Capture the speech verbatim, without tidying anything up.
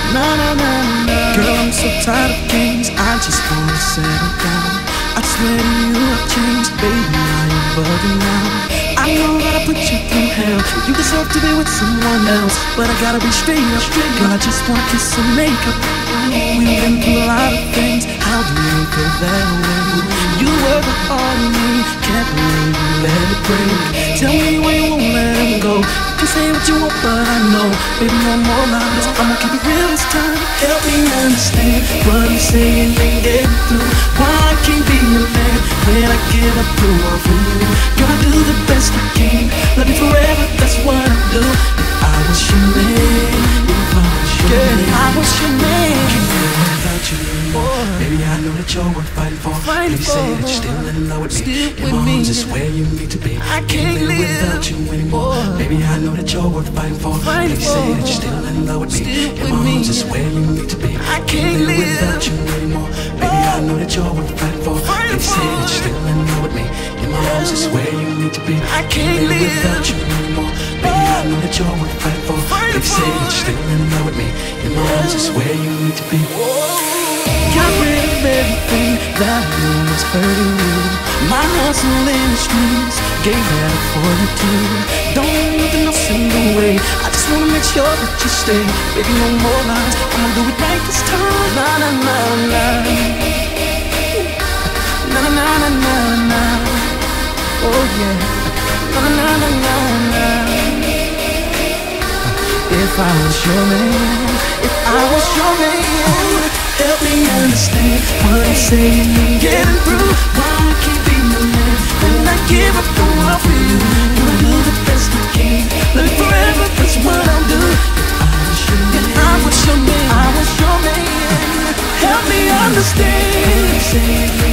Na na na na. Girl, I'm so tired of games. I just wanna settle down. I swear to you I've changed, baby. I am bugging now. I know that I put you through hell. You deserve to be with someone else, but I gotta be straight up. Girl, I just want kiss and makeup. We've been through a lot of things. How do you feel that way? You were the heart of me. Can't believe you let it break. Tell me why you won't let him go. You can say what you want, but I know, baby, no more lies. I'ma keep it real this time. Help me understand what I'm saying ain't getting through. Why I can't be your man when I give up the world for you. Gotta do the best I can. Love you forever, that's what I do. If I was your man, if I was your man, if I was your man, I can't live without you anymore. Baby, I know that you're worth fighting for. Please say that you're still in love with me. Your mom's is where you need to be. I can't live without you anymore. Baby, I know that you're worth fighting for. Please say that you're still in love with me. Your mom's is where you need to be. I can't live without you anymore. Baby, I know that you're worth fighting for. Please say that you're still in love with me. Your mom's is where you need to be. I can't live without you anymore. Baby, I know that you're worth fighting for. Please say that you're still in love with me. Your mom's is where you need to be. Got rid of everything that I knew was hurting you. My hustle in the streets gave that up for you too. Don't need nothing else in the way. I just wanna make sure that you stay. Baby, no more lies. I'ma do it right this time. Na na na na. Na na na na na na. Oh yeah. Na na na na na na. If I was your man, if I was your man, help me understand what I'm saying and getting through. Why I can't be your man when I give up the world for you. Gonna do the best I can. Live forever, that's what I'll do. If I was your man, if I was your man, I was your man, help me understand.